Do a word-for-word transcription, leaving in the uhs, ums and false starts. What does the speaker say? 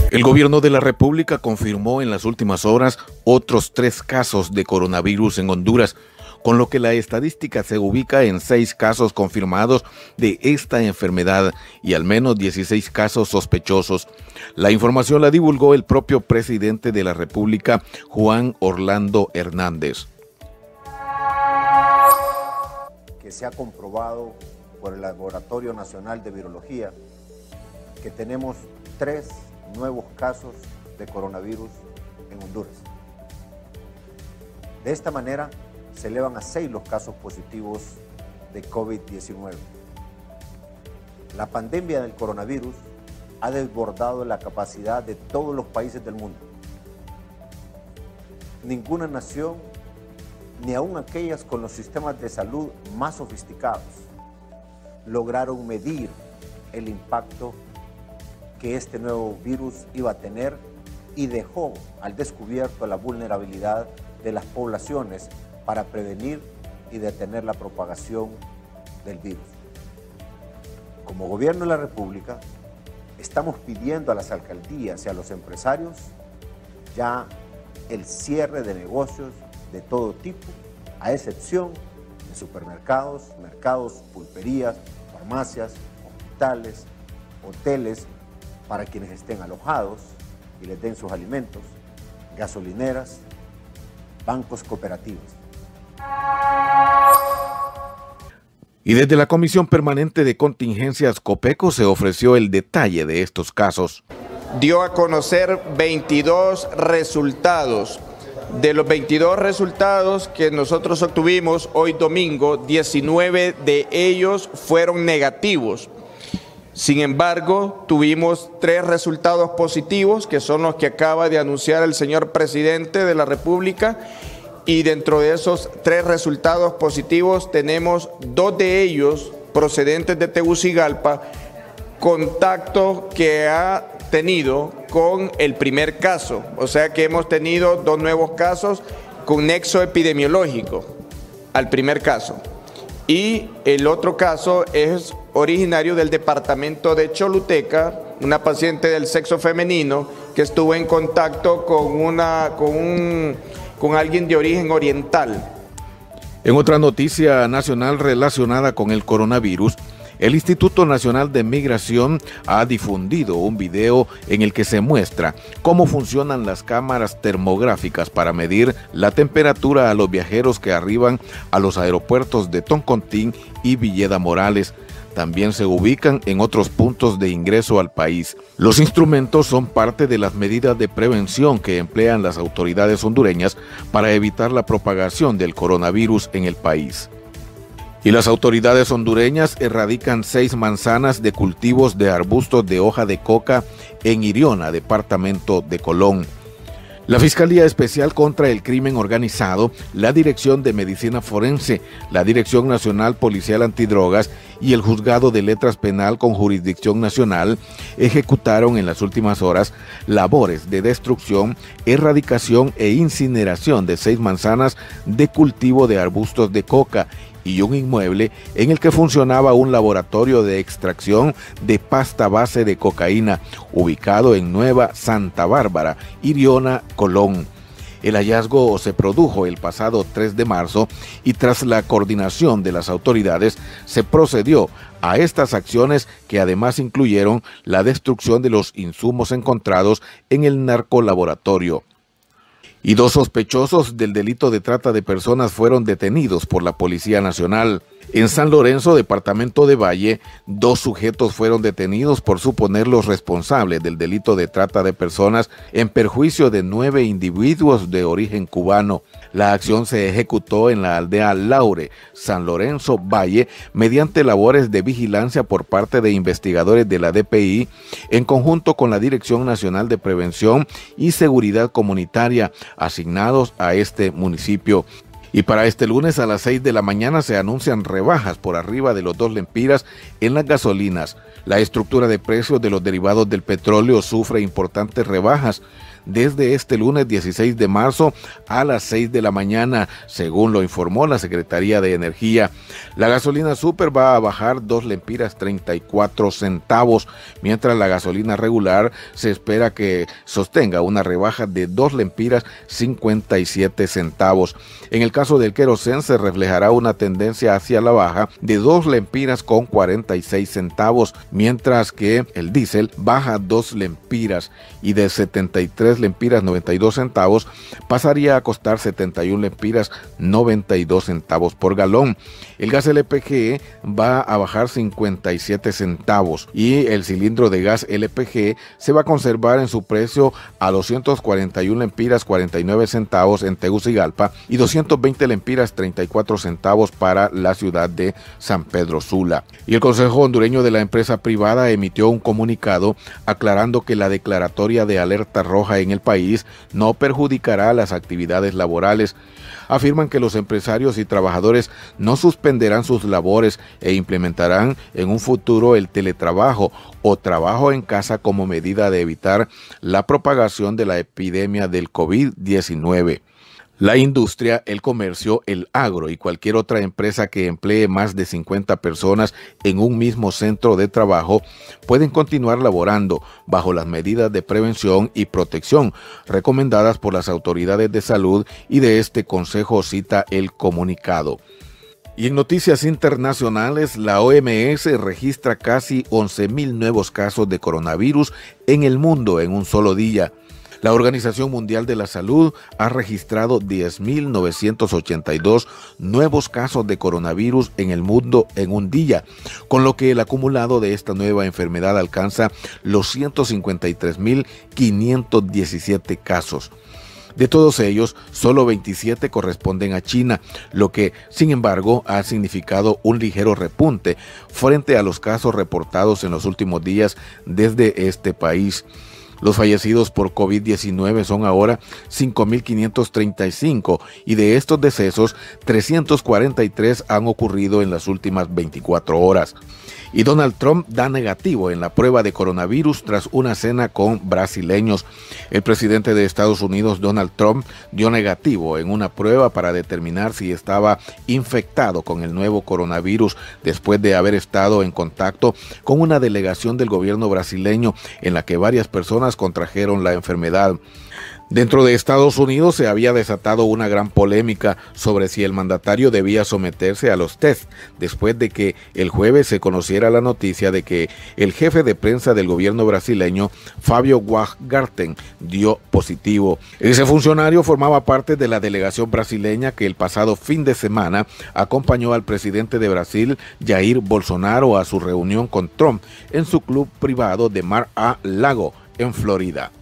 El gobierno de la República confirmó en las últimas horas otros tres casos de coronavirus en Honduras, con lo que la estadística se ubica en seis casos confirmados de esta enfermedad y al menos dieciséis casos sospechosos. La información la divulgó el propio presidente de la República, Juan Orlando Hernández. Que se ha comprobado por el Laboratorio Nacional de Virología que tenemos tres nuevos casos de coronavirus en Honduras. De esta manera, se elevan a seis los casos positivos de COVID diecinueve. La pandemia del coronavirus ha desbordado la capacidad de todos los países del mundo. Ninguna nación, ni aun aquellas con los sistemas de salud más sofisticados, lograron medir el impacto que este nuevo virus iba a tener y dejó al descubierto la vulnerabilidad de las poblaciones para prevenir y detener la propagación del virus. Como gobierno de la República, estamos pidiendo a las alcaldías y a los empresarios ya el cierre de negocios de todo tipo, a excepción de supermercados, mercados, pulperías, farmacias, hospitales, hoteles, para quienes estén alojados y les den sus alimentos, gasolineras, bancos cooperativos. Y desde la Comisión Permanente de Contingencias COPECO se ofreció el detalle de estos casos. Dio a conocer veintidós resultados. De los veintidós resultados que nosotros obtuvimos hoy domingo, diecinueve de ellos fueron negativos. Sin embargo, tuvimos tres resultados positivos, que son los que acaba de anunciar el señor presidente de la República, y dentro de esos tres resultados positivos tenemos dos de ellos procedentes de Tegucigalpa, contacto que ha tenido con el primer caso, o sea que hemos tenido dos nuevos casos con nexo epidemiológico al primer caso. Y el otro caso es originario del departamento de Choluteca, una paciente del sexo femenino que estuvo en contacto con, una, con, un, con alguien de origen oriental. En otra noticia nacional relacionada con el coronavirus, el Instituto Nacional de Migración ha difundido un video en el que se muestra cómo funcionan las cámaras termográficas para medir la temperatura a los viajeros que arriban a los aeropuertos de Toncontín y Villeda Morales. También se ubican en otros puntos de ingreso al país. Los instrumentos son parte de las medidas de prevención que emplean las autoridades hondureñas para evitar la propagación del coronavirus en el país. Y las autoridades hondureñas erradican seis manzanas de cultivos de arbustos de hoja de coca en Iriona, departamento de Colón. La Fiscalía Especial contra el Crimen Organizado, la Dirección de Medicina Forense, la Dirección Nacional Policial Antidrogas y el Juzgado de Letras Penal con jurisdicción nacional ejecutaron en las últimas horas labores de destrucción, erradicación e incineración de seis manzanas de cultivo de arbustos de coca y un inmueble en el que funcionaba un laboratorio de extracción de pasta base de cocaína, ubicado en Nueva Santa Bárbara, Iriona, Colón. El hallazgo se produjo el pasado tres de marzo y tras la coordinación de las autoridades se procedió a estas acciones que además incluyeron la destrucción de los insumos encontrados en el narcolaboratorio. Y dos sospechosos del delito de trata de personas fueron detenidos por la Policía Nacional. En San Lorenzo, departamento de Valle, dos sujetos fueron detenidos por suponerlos responsables del delito de trata de personas en perjuicio de nueve individuos de origen cubano. La acción se ejecutó en la aldea Laure, San Lorenzo, Valle, mediante labores de vigilancia por parte de investigadores de la D P I, en conjunto con la Dirección Nacional de Prevención y Seguridad Comunitaria, asignados a este municipio. Y para este lunes a las seis de la mañana se anuncian rebajas por arriba de los dos lempiras en las gasolinas. La estructura de precios de los derivados del petróleo sufre importantes rebajas. desde este lunes dieciséis de marzo a las seis de la mañana, según lo informó la Secretaría de Energía. La gasolina super va a bajar dos lempiras treinta y cuatro centavos, mientras la gasolina regular se espera que sostenga una rebaja de dos lempiras cincuenta y siete centavos. En el caso del querosén se reflejará una tendencia hacia la baja de dos lempiras con cuarenta y seis centavos, mientras que el diésel baja dos lempiras y de setenta y tres lempiras noventa y dos centavos pasaría a costar setenta y una lempiras noventa y dos centavos por galón. El gas L P G va a bajar cincuenta y siete centavos y el cilindro de gas L P G se va a conservar en su precio a doscientos cuarenta y una lempiras cuarenta y nueve centavos en Tegucigalpa y doscientos veinte lempiras treinta y cuatro centavos para la ciudad de San Pedro Sula. Y el Consejo Hondureño de la Empresa Privada emitió un comunicado aclarando que la declaratoria de alerta roja en el país no perjudicará las actividades laborales. Afirman que los empresarios y trabajadores no suspenderán sus labores e implementarán en un futuro el teletrabajo o trabajo en casa como medida de evitar la propagación de la epidemia del COVID diecinueve. La industria, el comercio, el agro y cualquier otra empresa que emplee más de cincuenta personas en un mismo centro de trabajo pueden continuar laborando bajo las medidas de prevención y protección recomendadas por las autoridades de salud, y de este consejo cita el comunicado. Y en noticias internacionales, la O M S registra casi once mil nuevos casos de coronavirus en el mundo en un solo día. La Organización Mundial de la Salud ha registrado diez mil novecientos ochenta y dos nuevos casos de coronavirus en el mundo en un día, con lo que el acumulado de esta nueva enfermedad alcanza los ciento cincuenta y tres mil quinientos diecisiete casos. De todos ellos, solo veintisiete corresponden a China, lo que, sin embargo, ha significado un ligero repunte frente a los casos reportados en los últimos días desde este país. Los fallecidos por COVID diecinueve son ahora cinco mil quinientos treinta y cinco y de estos decesos, trescientos cuarenta y tres han ocurrido en las últimas veinticuatro horas. Y Donald Trump da negativo en la prueba de coronavirus tras una cena con brasileños. El presidente de Estados Unidos, Donald Trump, dio negativo en una prueba para determinar si estaba infectado con el nuevo coronavirus después de haber estado en contacto con una delegación del gobierno brasileño en la que varias personas contrajeron la enfermedad. Dentro de Estados Unidos se había desatado una gran polémica sobre si el mandatario debía someterse a los test, después de que el jueves se conociera la noticia de que el jefe de prensa del gobierno brasileño, Fábio Weingarten, dio positivo. Ese funcionario formaba parte de la delegación brasileña que el pasado fin de semana acompañó al presidente de Brasil, Jair Bolsonaro, a su reunión con Trump en su club privado de Mar-a-Lago, en Florida.